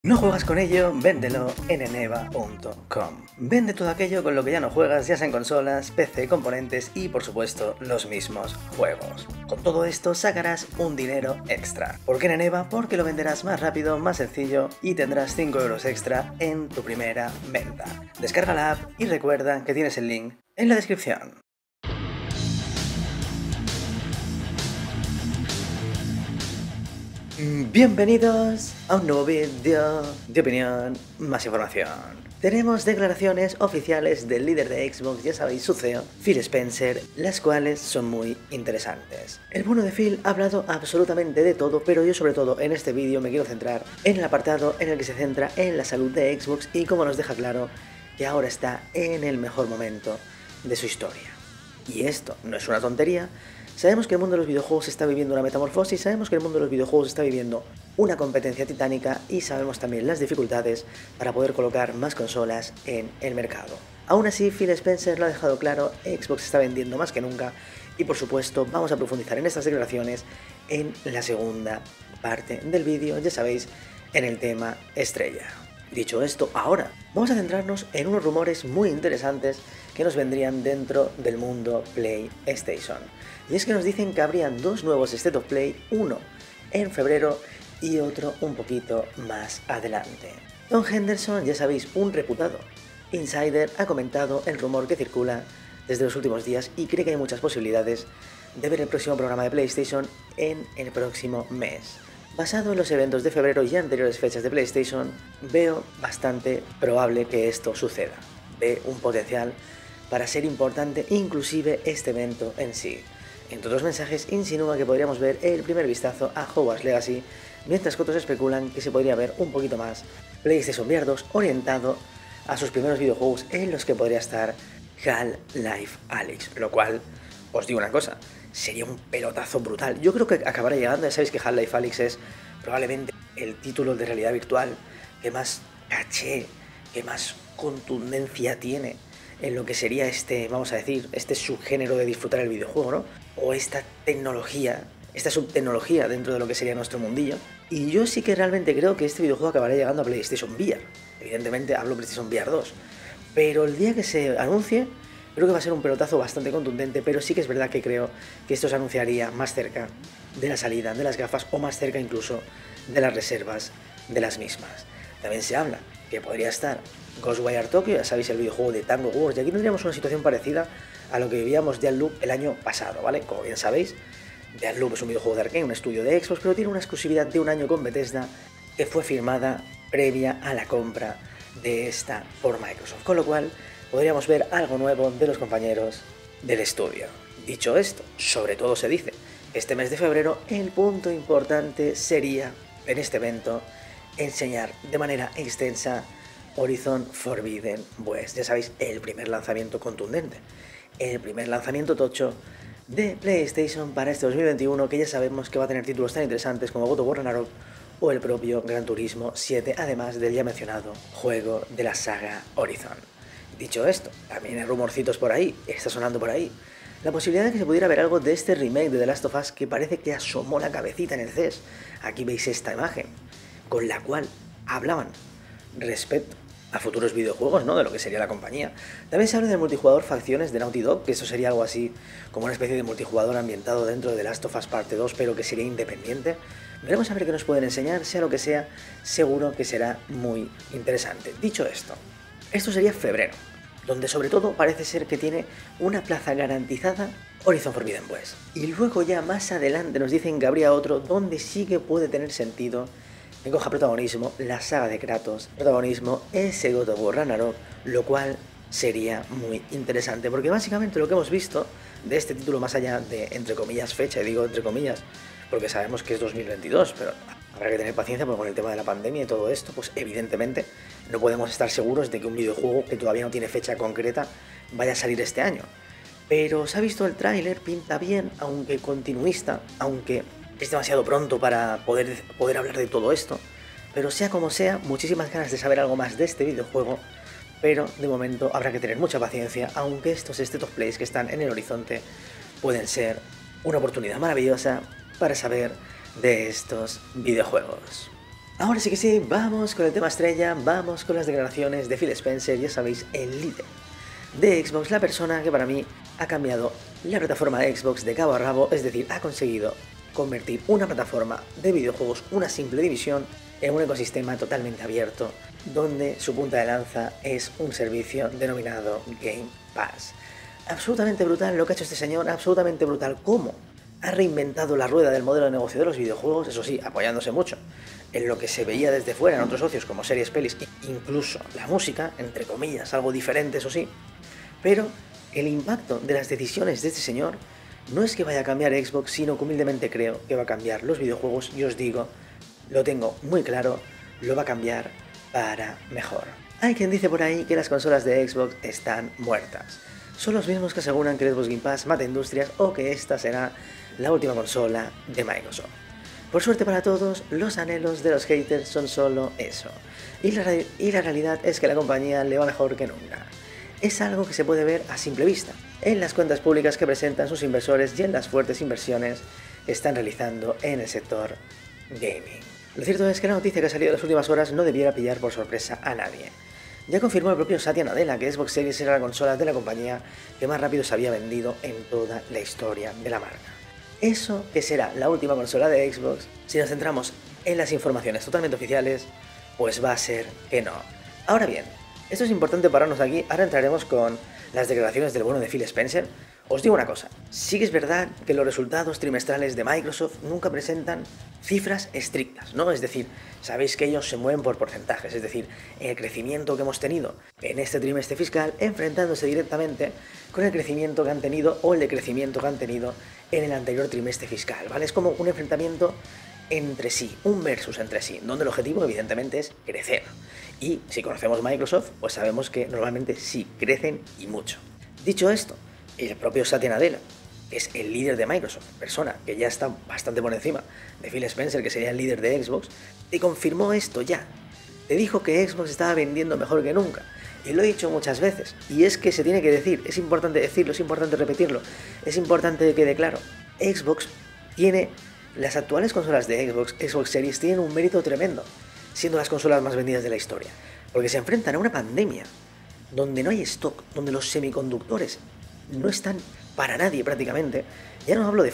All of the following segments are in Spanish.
¿No juegas con ello? Véndelo en eneba.com. Vende todo aquello con lo que ya no juegas, ya sean consolas, PC, componentes y por supuesto los mismos juegos. Con todo esto sacarás un dinero extra. ¿Por qué en Eneba? Porque lo venderás más rápido, más sencillo y tendrás 5 euros extra en tu primera venta. Descarga la app y recuerda que tienes el link en la descripción. Bienvenidos a un nuevo vídeo de opinión, más información. Tenemos declaraciones oficiales del líder de Xbox, ya sabéis, su CEO, Phil Spencer, las cuales son muy interesantes. El bueno de Phil ha hablado absolutamente de todo, pero yo sobre todo en este vídeo me quiero centrar en el apartado en el que se centra en la salud de Xbox y cómo nos deja claro que ahora está en el mejor momento de su historia. Y esto no es una tontería. Sabemos que el mundo de los videojuegos está viviendo una metamorfosis, sabemos que el mundo de los videojuegos está viviendo una competencia titánica y sabemos también las dificultades para poder colocar más consolas en el mercado. Aún así, Phil Spencer lo ha dejado claro, Xbox está vendiendo más que nunca y por supuesto vamos a profundizar en estas declaraciones en la segunda parte del vídeo, ya sabéis, en el tema estrella. Dicho esto, ahora vamos a centrarnos en unos rumores muy interesantes que nos vendrían dentro del mundo PlayStation. Y es que nos dicen que habrían dos nuevos State of Play, uno en febrero y otro un poquito más adelante. Tom Henderson, ya sabéis, un reputado insider, ha comentado el rumor que circula desde los últimos días y cree que hay muchas posibilidades de ver el próximo programa de PlayStation en el próximo mes. Basado en los eventos de febrero y anteriores fechas de PlayStation, veo bastante probable que esto suceda. Ve un potencial para ser importante inclusive este evento en sí. Entre otros mensajes insinúa que podríamos ver el primer vistazo a Hogwarts Legacy, mientras que otros especulan que se podría ver un poquito más PlayStation VR 2 orientado a sus primeros videojuegos en los que podría estar Half-Life Alyx, lo cual, os digo una cosa, sería un pelotazo brutal. Yo creo que acabará llegando, ya sabéis que Half-Life Alyx es probablemente el título de realidad virtual que más caché, que más contundencia tiene en lo que sería este, vamos a decir, este subgénero de disfrutar el videojuego, ¿no? O esta tecnología, esta subtecnología dentro de lo que sería nuestro mundillo. Y yo sí que realmente creo que este videojuego acabará llegando a PlayStation VR. Evidentemente hablo PlayStation VR 2. Pero el día que se anuncie, creo que va a ser un pelotazo bastante contundente, pero sí que es verdad que creo que esto se anunciaría más cerca de la salida de las gafas o más cerca incluso de las reservas de las mismas. También se habla que podría estar Ghostwire Tokyo, ya sabéis, el videojuego de Tango Wars, y aquí tendríamos una situación parecida a lo que vivíamos de Deathloop el año pasado, ¿vale? Como bien sabéis, Deathloop es un videojuego de Arkane, un estudio de Xbox, pero tiene una exclusividad de un año con Bethesda que fue firmada previa a la compra de esta por Microsoft, con lo cual podríamos ver algo nuevo de los compañeros del estudio. Dicho esto, sobre todo se dice que este mes de febrero el punto importante sería, en este evento, enseñar de manera extensa Horizon Forbidden West. Ya sabéis, el primer lanzamiento contundente, el primer lanzamiento tocho de PlayStation para este 2021, que ya sabemos que va a tener títulos tan interesantes como God of War Ragnarok o el propio Gran Turismo 7, además del ya mencionado juego de la saga Horizon. Dicho esto, también hay rumorcitos por ahí, está sonando por ahí, la posibilidad de que se pudiera ver algo de este remake de The Last of Us que parece que asomó la cabecita en el CES. Aquí veis esta imagen, con la cual hablaban respecto a futuros videojuegos, ¿no? De lo que sería la compañía. También se habla del multijugador facciones de Naughty Dog, que eso sería algo así como una especie de multijugador ambientado dentro de The Last of Us Parte 2, pero que sería independiente. Veremos a ver qué nos pueden enseñar, sea lo que sea, seguro que será muy interesante. Dicho esto sería febrero, donde sobre todo parece ser que tiene una plaza garantizada Horizon Forbidden West. Y luego ya más adelante nos dicen que habría otro donde sí que puede tener sentido que coja protagonismo la saga de Kratos, protagonismo ese God of War Ragnarok, lo cual sería muy interesante, porque básicamente lo que hemos visto de este título, más allá de, entre comillas, fecha, y digo entre comillas, porque sabemos que es 2022, pero habrá que tener paciencia porque con el tema de la pandemia y todo esto, pues evidentemente no podemos estar seguros de que un videojuego que todavía no tiene fecha concreta vaya a salir este año. Pero se ha visto el tráiler, pinta bien, aunque continuista, aunque es demasiado pronto para poder hablar de todo esto, pero sea como sea, muchísimas ganas de saber algo más de este videojuego, pero de momento habrá que tener mucha paciencia, aunque estos State of Plays que están en el horizonte pueden ser una oportunidad maravillosa para saber de estos videojuegos. Ahora sí que sí, vamos con el tema estrella, vamos con las declaraciones de Phil Spencer, ya sabéis, el líder de Xbox, la persona que para mí ha cambiado la plataforma de Xbox de cabo a rabo, es decir, ha conseguido convertir una plataforma de videojuegos, una simple división, en un ecosistema totalmente abierto, donde su punta de lanza es un servicio denominado Game Pass. Absolutamente brutal lo que ha hecho este señor, absolutamente brutal cómo ha reinventado la rueda del modelo de negocio de los videojuegos, eso sí, apoyándose mucho en lo que se veía desde fuera en otros socios como series, pelis, incluso la música, entre comillas, algo diferente, eso sí. Pero el impacto de las decisiones de este señor no es que vaya a cambiar Xbox, sino que humildemente creo que va a cambiar los videojuegos y os digo, lo tengo muy claro, lo va a cambiar para mejor. Hay quien dice por ahí que las consolas de Xbox están muertas. Son los mismos que aseguran que el Xbox Game Pass mata industrias o que esta será la última consola de Microsoft. Por suerte para todos, los anhelos de los haters son solo eso. Y la realidad es que la compañía le va mejor que nunca. Es algo que se puede ver a simple vista, en las cuentas públicas que presentan sus inversores y en las fuertes inversiones que están realizando en el sector gaming. Lo cierto es que la noticia que ha salido en las últimas horas no debiera pillar por sorpresa a nadie. Ya confirmó el propio Satya Nadella que Xbox Series era la consola de la compañía que más rápido se había vendido en toda la historia de la marca. Eso que será la última consola de Xbox, si nos centramos en las informaciones totalmente oficiales, pues va a ser que no. Ahora bien, esto es importante pararnos aquí, ahora entraremos con las declaraciones del bueno de Phil Spencer. Os digo una cosa, sí que es verdad que los resultados trimestrales de Microsoft nunca presentan cifras estrictas, ¿no? Es decir, sabéis que ellos se mueven por porcentajes, es decir, el crecimiento que hemos tenido en este trimestre fiscal enfrentándose directamente con el crecimiento que han tenido o el decrecimiento que han tenido en el anterior trimestre fiscal, ¿vale? Es como un enfrentamiento entre sí, un versus entre sí, donde el objetivo evidentemente es crecer. Y si conocemos Microsoft, pues sabemos que normalmente sí crecen y mucho. Dicho esto, el propio Satya Nadella, que es el líder de Microsoft, persona que ya está bastante por encima de Phil Spencer, que sería el líder de Xbox, te confirmó esto ya. Te dijo que Xbox estaba vendiendo mejor que nunca. Y lo he dicho muchas veces, y es que se tiene que decir, es importante decirlo, es importante repetirlo, es importante que quede claro. Xbox tiene, las actuales consolas de Xbox Series tienen un mérito tremendo, siendo las consolas más vendidas de la historia, porque se enfrentan a una pandemia donde no hay stock, donde los semiconductores no están para nadie prácticamente. Ya no hablo de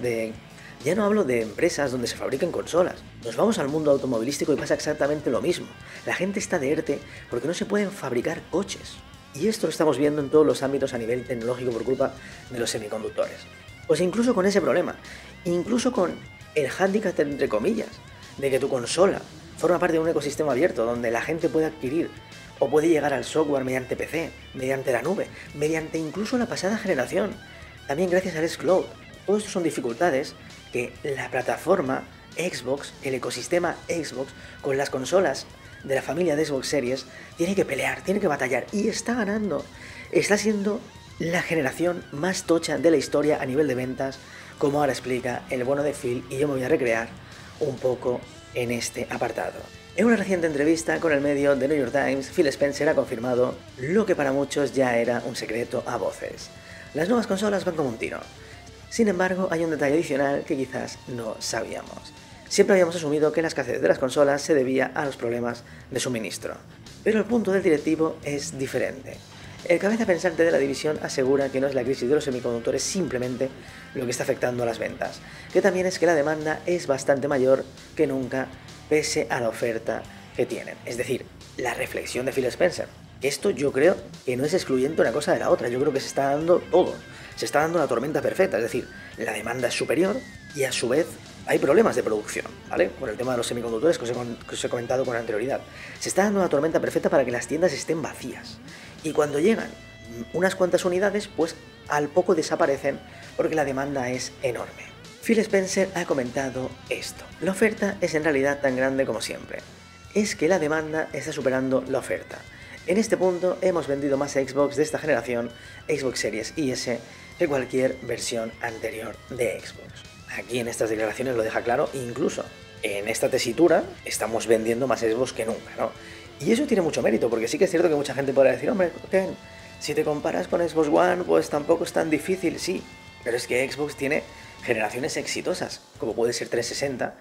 ya no hablo de empresas donde se fabrican consolas. Nos vamos al mundo automovilístico y pasa exactamente lo mismo. La gente está de ERTE porque no se pueden fabricar coches. Y esto lo estamos viendo en todos los ámbitos a nivel tecnológico por culpa de los semiconductores. Pues incluso con ese problema, incluso con el hándicap entre comillas, de que tu consola forma parte de un ecosistema abierto donde la gente puede adquirir o puede llegar al software mediante PC, mediante la nube, mediante incluso la pasada generación, también gracias al xCloud. Todo esto son dificultades que la plataforma Xbox, el ecosistema Xbox, con las consolas de la familia de Xbox Series, tiene que pelear, tiene que batallar y está ganando. Está siendo la generación más tocha de la historia a nivel de ventas, como ahora explica el bueno de Phil, y yo me voy a recrear un poco en este apartado. En una reciente entrevista con el medio The New York Times, Phil Spencer ha confirmado lo que para muchos ya era un secreto a voces. Las nuevas consolas van como un tiro. Sin embargo, hay un detalle adicional que quizás no sabíamos. Siempre habíamos asumido que la escasez de las consolas se debía a los problemas de suministro. Pero el punto del directivo es diferente. El cabeza pensante de la división asegura que no es la crisis de los semiconductores simplemente lo que está afectando a las ventas, que también es que la demanda es bastante mayor que nunca pese a la oferta que tienen. Es decir, la reflexión de Phil Spencer. Esto yo creo que no es excluyente una cosa de la otra, yo creo que se está dando todo. Se está dando la tormenta perfecta, es decir, la demanda es superior y a su vez hay problemas de producción, ¿vale? Por el tema de los semiconductores que os he comentado con anterioridad. Se está dando la tormenta perfecta para que las tiendas estén vacías. Y cuando llegan unas cuantas unidades, pues al poco desaparecen porque la demanda es enorme. Phil Spencer ha comentado esto. La oferta es en realidad tan grande como siempre. Es que la demanda está superando la oferta. En este punto hemos vendido más Xbox de esta generación, Xbox Series y S, que cualquier versión anterior de Xbox. Aquí en estas declaraciones lo deja claro, incluso en esta tesitura estamos vendiendo más Xbox que nunca, ¿no? Y eso tiene mucho mérito, porque sí que es cierto que mucha gente podrá decir, hombre, Ken, si te comparas con Xbox One, pues tampoco es tan difícil, sí, pero es que Xbox tiene generaciones exitosas, como puede ser 360,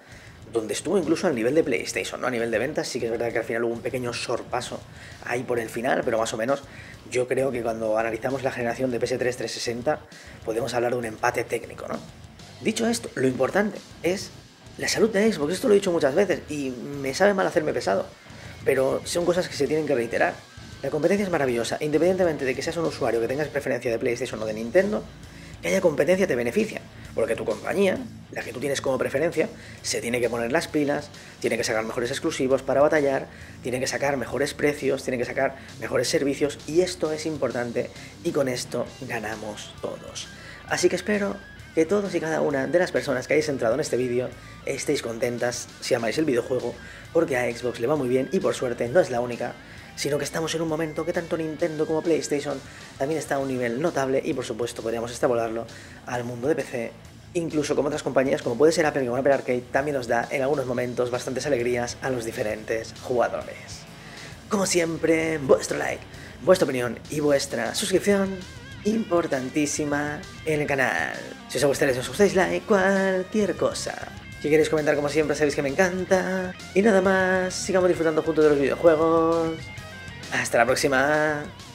donde estuvo incluso al nivel de PlayStation, ¿no? A nivel de ventas sí que es verdad que al final hubo un pequeño sorpaso ahí por el final, pero más o menos yo creo que cuando analizamos la generación de PS3 360 podemos hablar de un empate técnico, ¿no? Dicho esto, lo importante es la salud de Xbox. Esto lo he dicho muchas veces y me sabe mal hacerme pesado, pero son cosas que se tienen que reiterar. La competencia es maravillosa, independientemente de que seas un usuario que tengas preferencia de PlayStation o de Nintendo, que haya competencia te beneficia, porque tu compañía, la que tú tienes como preferencia, se tiene que poner las pilas, tiene que sacar mejores exclusivos para batallar, tiene que sacar mejores precios, tiene que sacar mejores servicios, y esto es importante, y con esto ganamos todos. Así que espero que todos y cada una de las personas que hayáis entrado en este vídeo estéis contentas si amáis el videojuego, porque a Xbox le va muy bien y por suerte no es la única, sino que estamos en un momento que tanto Nintendo como PlayStation también está a un nivel notable y por supuesto podríamos extrapolarlo al mundo de PC, incluso como otras compañías como puede ser Apple, como Apple Arcade también nos da en algunos momentos bastantes alegrías a los diferentes jugadores. Como siempre, vuestro like, vuestra opinión y vuestra suscripción importantísima en el canal. Si os gusta, os gustáis like, cualquier cosa. Si queréis comentar como siempre sabéis que me encanta. Y nada más, sigamos disfrutando juntos de los videojuegos. Hasta la próxima.